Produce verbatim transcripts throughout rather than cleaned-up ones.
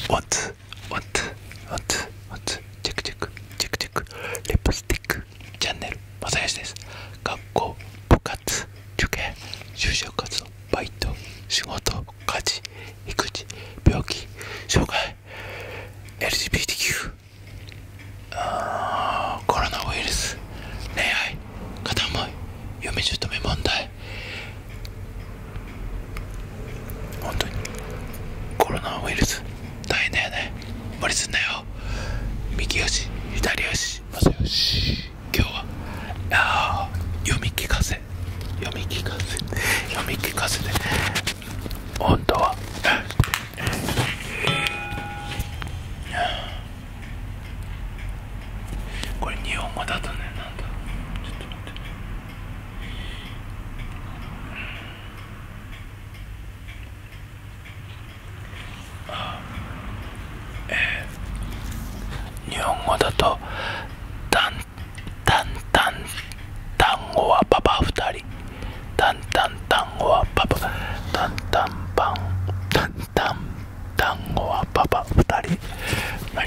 ワンツーワンツーワンツーワンツーチェックチェックチェックチェックリップスティックチャンネルまさよしです。学校、部活、受験、就職活動、バイト、仕事、家事、育児、病気、障害、 エルジービーティーキュー、 あーコロナウイルス、恋愛、片思い、嫁姑問題。本当にコロナウイルス大変だよね。無理すんなよ。右よし左よしまさよし。今日はあ読み聞かせ読み聞かせ読み聞かせで本当はこれ日本語だとね、なんだちょっと待って、あえー、日本語だとタンタンタン単語はパパふたり、タンタン単語はパパ、タンタンパンタンタン単語はパパふたり。はい、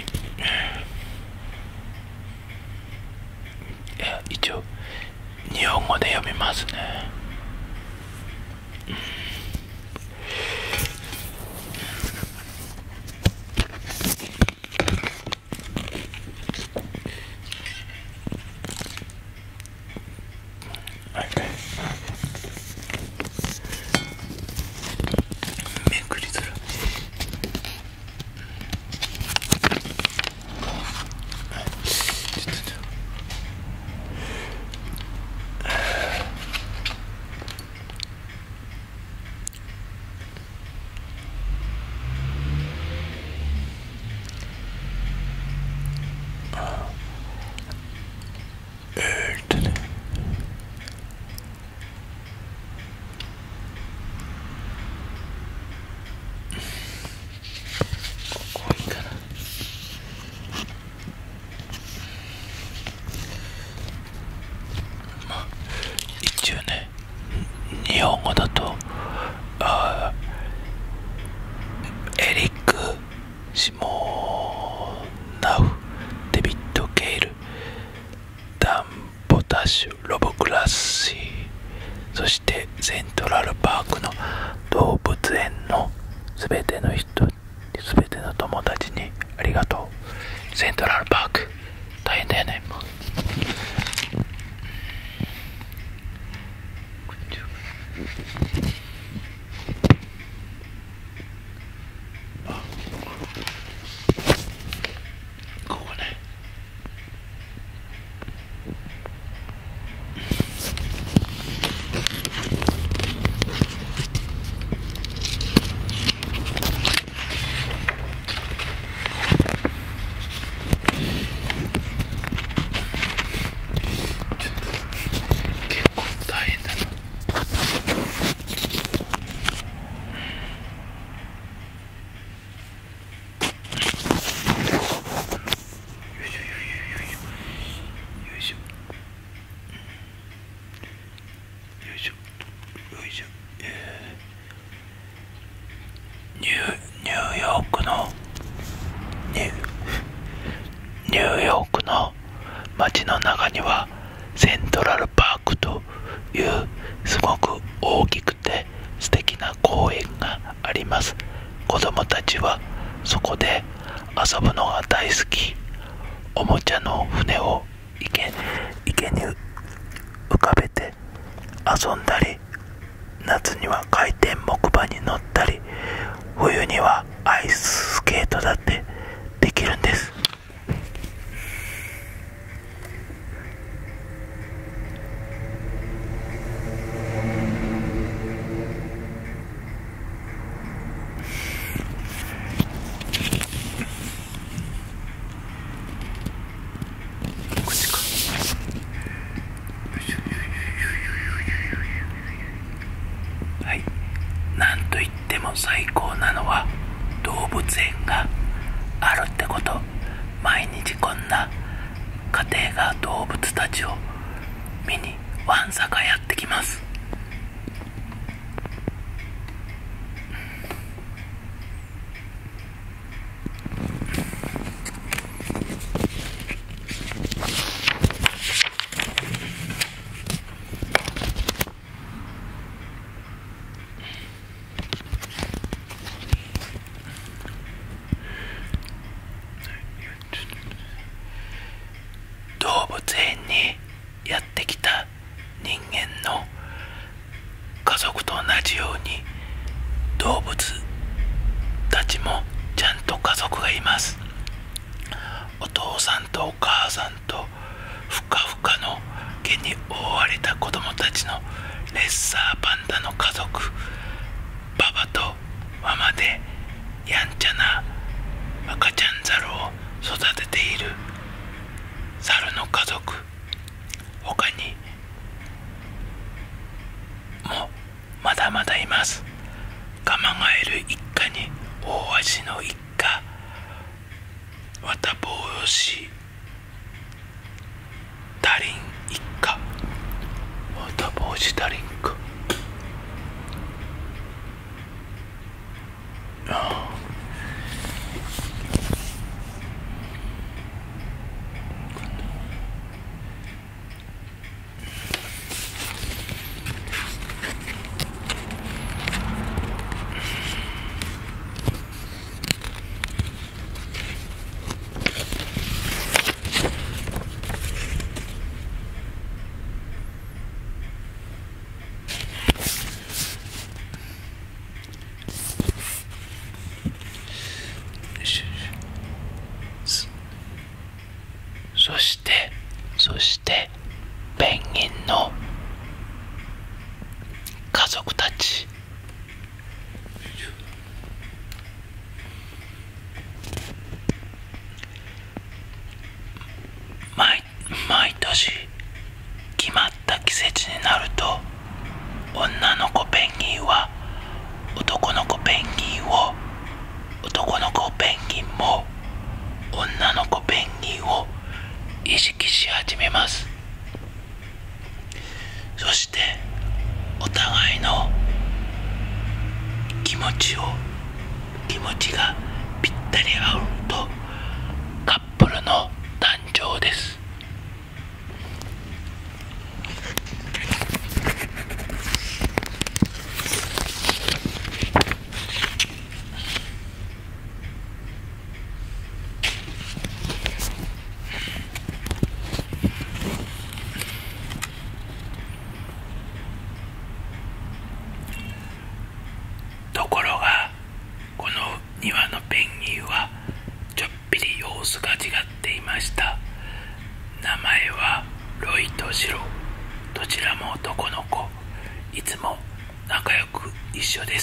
いや一応日本語で読みますね。めくりづらい。えーっとねここいいかな。まあ一応ね、日本語だとあエリック・シモナウ、デビッド・ケイル、ダン・ポタッシュ、ロブ・クラッシー、そしてセントラルパークの動物園のすべての人、すべての友達にありがとう。セントラルパーク大変だよね。もうここね、結構大変だな。よいしょよいしょよいしょ。えー、ニューニューヨークのニューニューヨークの街の中にはセントラルパークというすごく大きくて素敵な公園があります。子供たちはそこで遊ぶのが大好き。おもちゃの船を池、池に浮かべて遊んだり、夏には回転木馬に乗ったり、冬にはアイススケートだってできるんです。こっちか。はい、なんといっても最高なのは動物園があるってこと。毎日こんな家庭が動物たちを見にわんさかやってきます。 動物たちもちゃんと家族がいます。お父さんとお母さんとふかふかの毛に覆われた子供たちのレッサーパンダの家族、パパとママでやんちゃな赤ちゃん猿を育てている猿の家族、他にもまだまだいます。ガマガエル一家に大アジの一家、ワタボウシダリン一家、ワタボウシダリンか、ああそしてそしてペンギンの家族たち、毎毎年決まった季節になると女の子ペンギンは男の子ペンギンを、男の子ペンギンも女の子ペンギンを意識し始めます。そしてお互いの気持ちを気持ちがぴったり合うとカップルの誕生です。ところがこのにわのペンギンはちょっぴり様子が違っていました。名前はロイとシロ、どちらも男の子、いつも仲良く一緒です。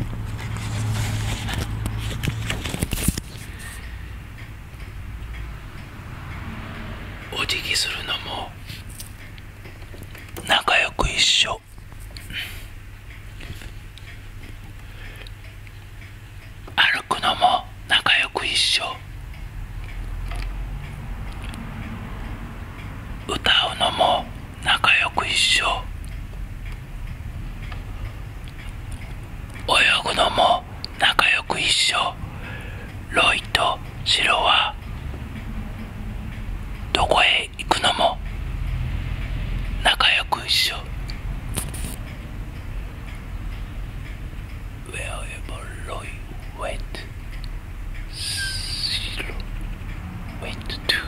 お辞儀するのも仲良く一緒、歩くのも仲良く一緒、歌うのも仲良く一緒、泳ぐのも仲良く一緒。ロイとシロはどこへ行くのも仲良く一緒。Wherever Roy went, Shiro went too.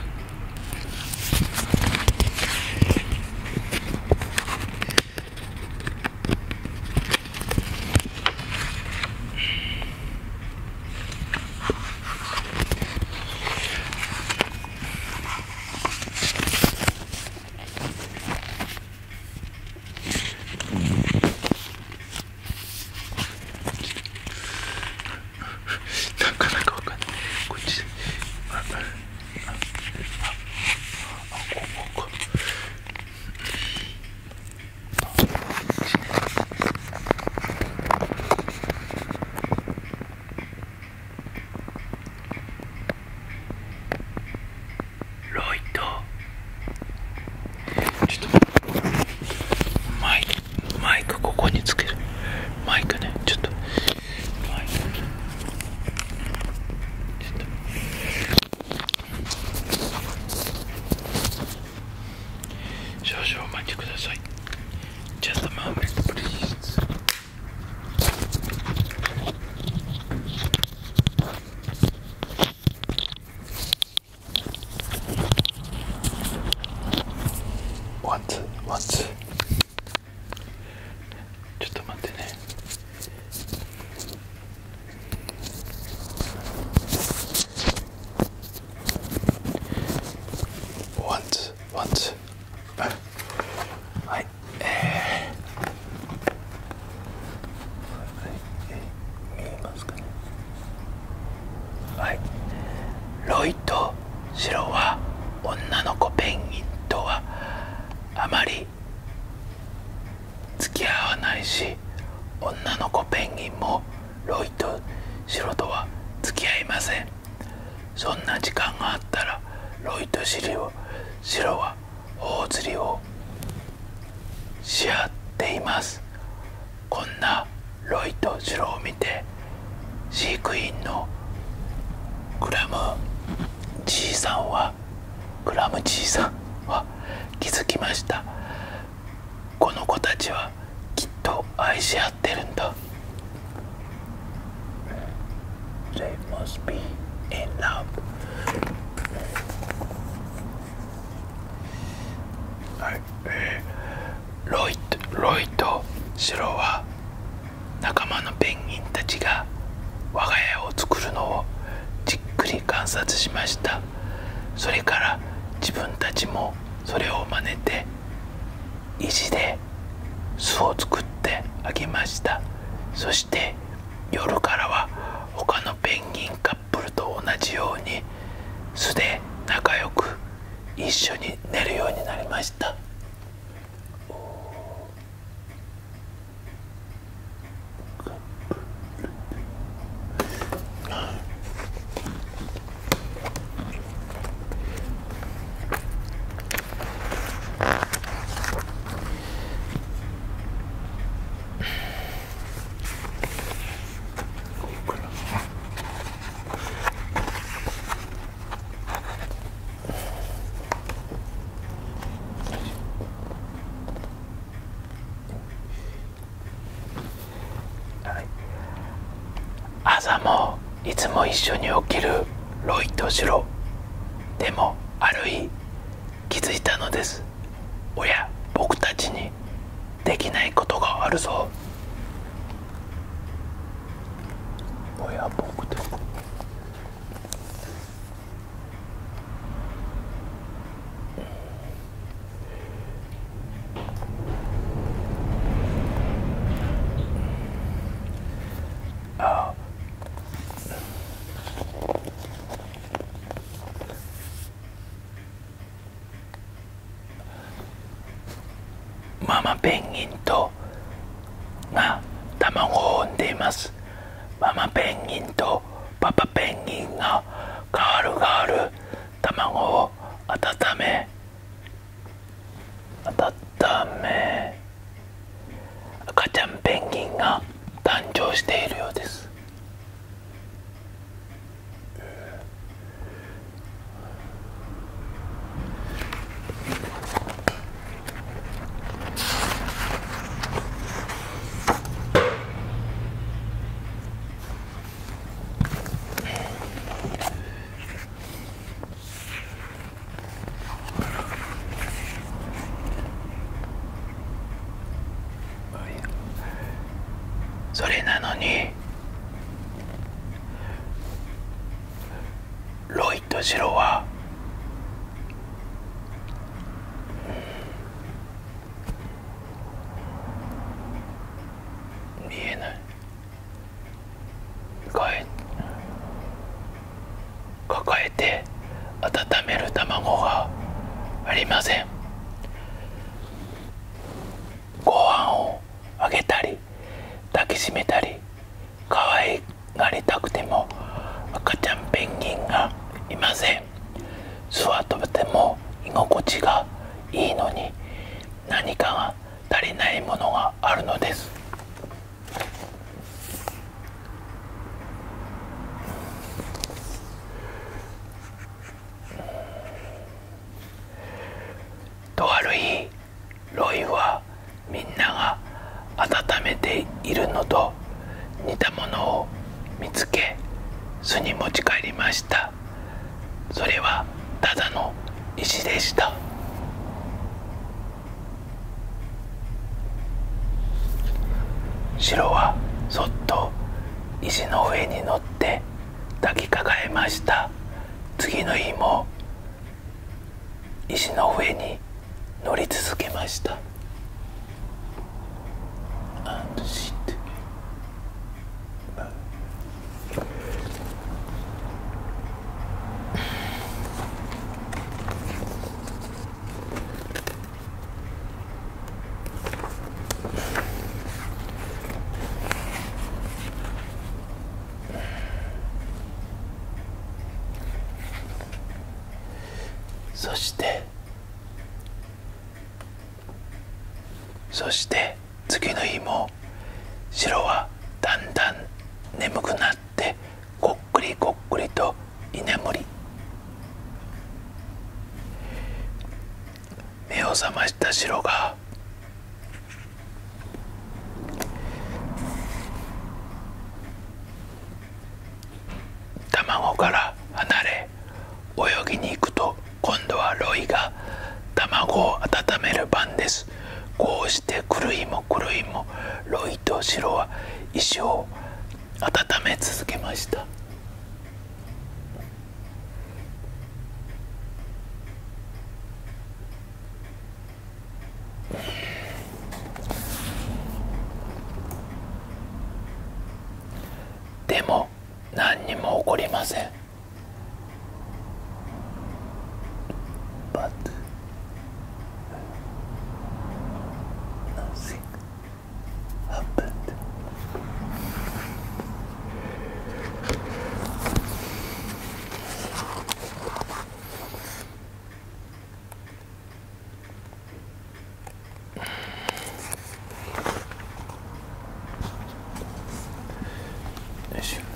ロイとシロとは付き合いません。そんな時間があったらロイとシロシロは大釣りをし合っています。こんなロイとシロを見て飼育員のクラムじいさんはクラムじいさんは気づきました。この子たちはきっと愛し合ってるんだ。 They must be in love。 はい、えー、ロイとロイとシロは仲間のペンギンたちが我が家を作るのをじっくり観察しました。それから自分たちもそれを真似て石で巣を作ってあげました。そして夜からは他のペンギンカップルと同じように巣で仲良く一緒に寝るようになりました。朝もいつも一緒に起きるロイとシロ。でもある日気づいたのです。おや、僕たちにできないことがあるぞ。おや、僕たちあママペンギンとが卵を産んでいます。ママペンギンとパパペンギンがガールガール卵を温め温め赤ちゃんペンギンが誕生しているようです。それなのにロイとシロは見えない。抱えて温める卵がありません。ご飯をあげたり抱きしめたり可愛がりたくても赤ちゃんペンギンがいません。巣はとても居心地がいいのに何かが足りないものがあるのです。とある日、ロイはみんなが温めているのと似たものを見つけ巣に持ち帰りました。それはただの石でした。シロはそっと石の上に乗って抱きかかえました。次の日も石の上に乗り続けました。And sit. そしてそして次の日もシロはだんだん眠くなってこっくりこっくりと居眠り。目を覚ましたシロが卵から離れ泳ぎに行くと、今度はロイが卵を温める番です。こうして来る日も来る日もロイとシロは石を温め続けました。でも何にも起こりません。But nothing happened. よいしょ。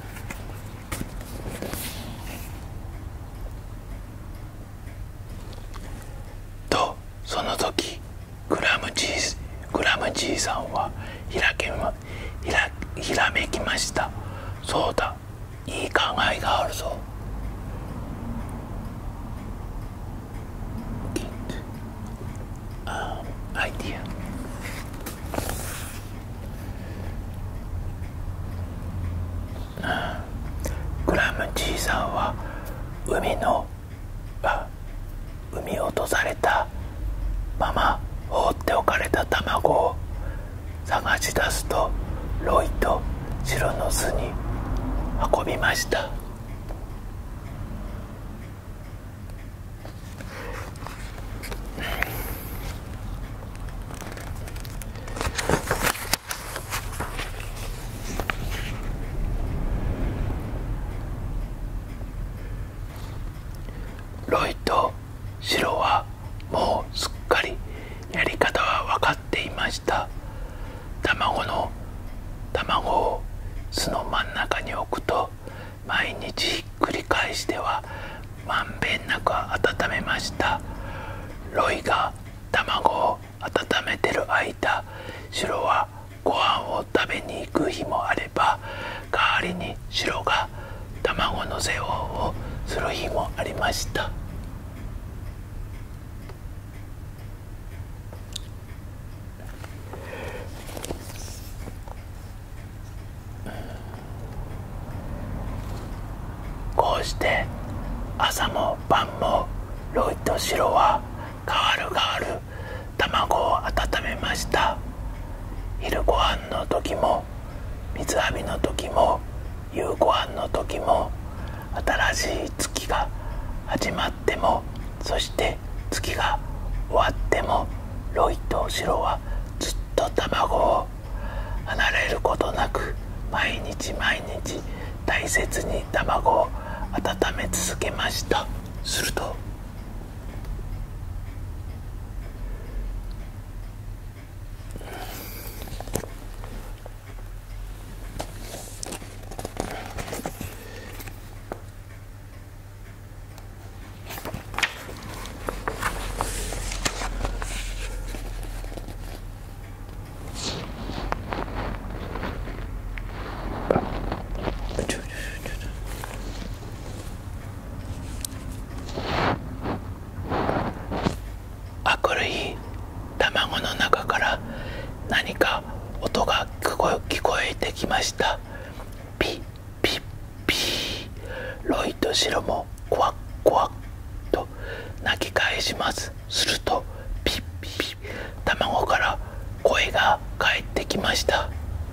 とその時グラムじいグラムじいさんはひらけまひらひらめきました。そうだ、いい考えがあるぞ。アイディア。グラムじいさんは海のあ海落とされたまま放っておかれた卵を探し出すと、ロイとシロの巣に運びました。ロイとシロはもうすっかりやり方は分かっていました。卵の卵を巣の真ん中に置くと、毎日ひっくり返してはまんべんなく温めました。ロイが卵を温めてる間、シロはご飯を食べに行く日もあれば、代わりにシロが卵の世話をする日もありました。こうして朝も晩もロイとシロは代わる代わる卵を温めました。昼ご飯の時も水浴びの時も夕ご飯の時も、新しい月が始まっても、そして月が終わっても、ロイとシロはずっと卵を離れることなく毎日毎日大切に卵を温め続けました。すると明るい卵の中から何か音が聞こえ、聞こえてきました。ピッピッピー。ロイとシロもコワッコワッと鳴き返します。するとピッピッ、卵から声が返ってきました。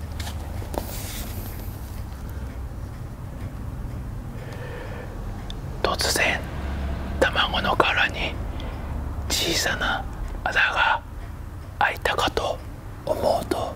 突然卵の殻に小さな穴が開いたかと思うと、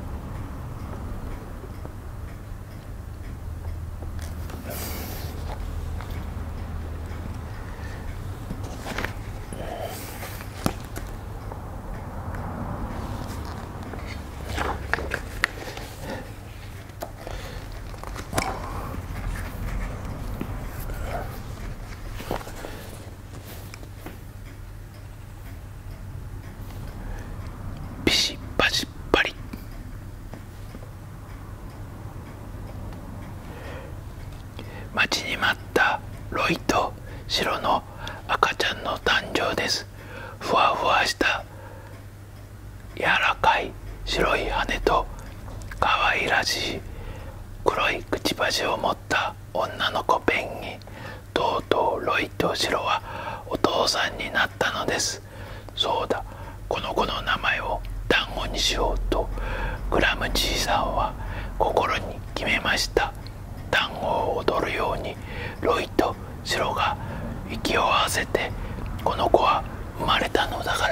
待ちに待ったロイとシロの赤ちゃんの誕生です。ふわふわした柔らかい白い羽と可愛らしい黒いくちばしを持った女の子ペンギン。とうとうロイとシロはお父さんになったのです。そうだ、この子の名前を団子にしようとグラムじいさんは心に決めました。団子を踊るようにロイとシロが息を合わせてこの子は生まれたのだから。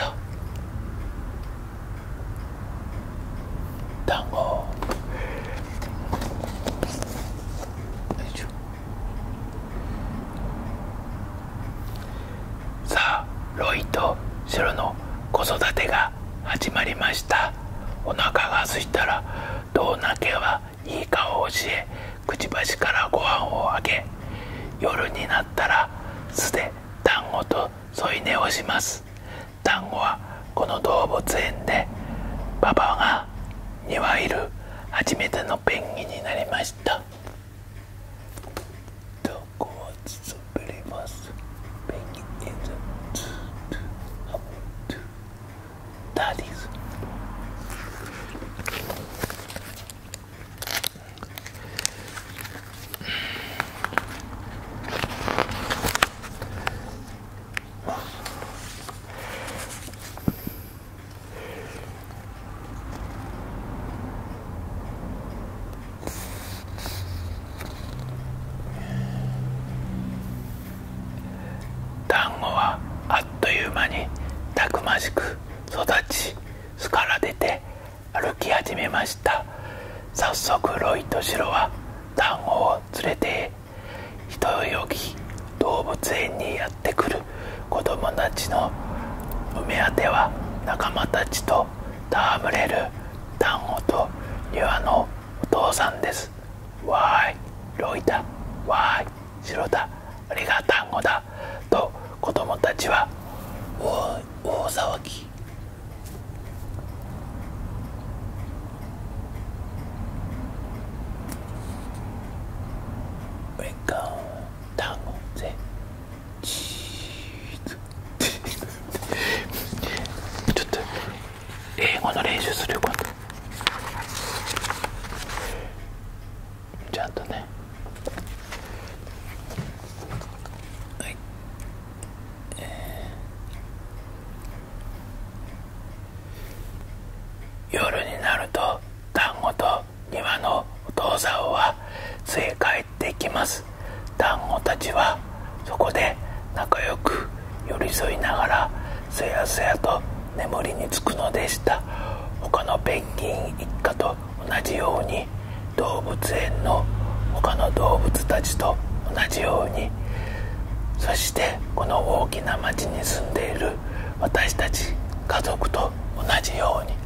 団子さあ、ロイとシロの子育てが始まりました。お腹が空いたらどう鳴けばいいかを教え、くちばしからご飯をあげ、夜になったら巣で団子と添い寝をします。団子はこの動物園でパパがにはいる初めてのペンギンになりました。団子は滑ります。ペンギン is that is団子はあっという間にたくましく育ち、巣から出て歩き始めました。早速ロイとシロは団子を連れて一泳ぎ動物園にやってくる子供たちのお目当ては仲間たちと戯れる団子と庭のお父さんです。わーいロイだ、わーいシロだ、あれが団子だと子供たちは大大騒ぎ。ウェカン団子ぜチーズちょっと英語の練習するよ今度。ちゃんとね。はい、えー、夜になると団子と庭のお父さんは巣へ帰っていきます。団子たちはそこで仲良く寄り添いながらすやすやと眠りにつくのでした。他のペンギン一家と同じように動物園の他の動物たちと同じように、そしてこの大きな町に住んでいる私たち家族と同じように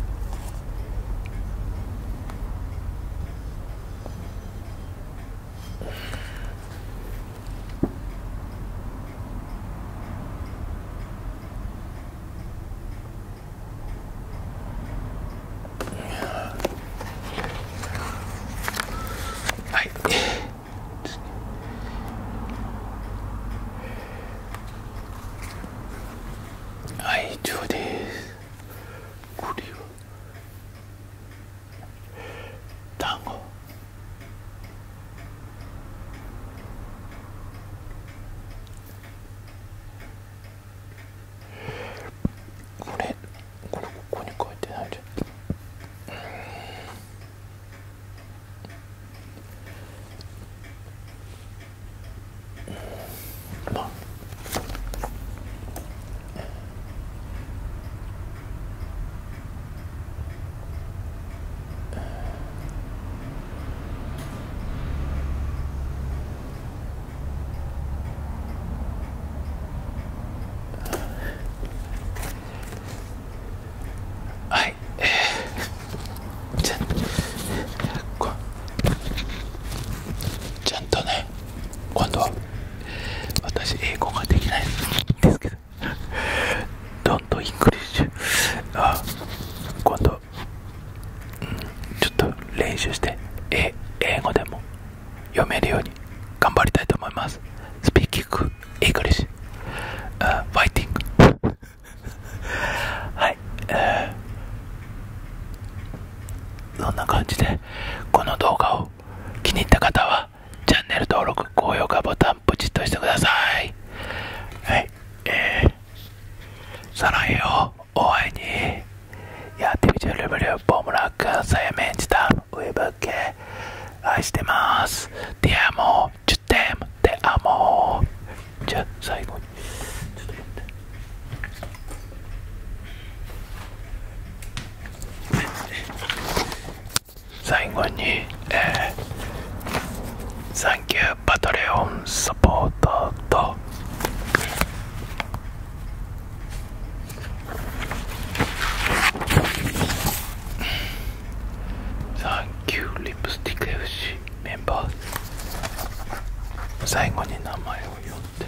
練習してえ英語でも読めるように頑張りたいと思います。スピーキングイングリッシュ、ファイティングはい、えー、そんな感じでこの動画を気に入った方はチャンネル登録、高評価ボタンポチッとしてください。はい、えー、사랑해요 오아이니 야 티비젤레벨레 뽀무라카 사야멘지다 우에바케愛してます。ティアモチュテムテアモ。じゃあ最後にちょっと待って、最後に、えー、サンキューパトレオンサポートとサンキューリップスティック エフシー メンバー、最後に名前を呼んで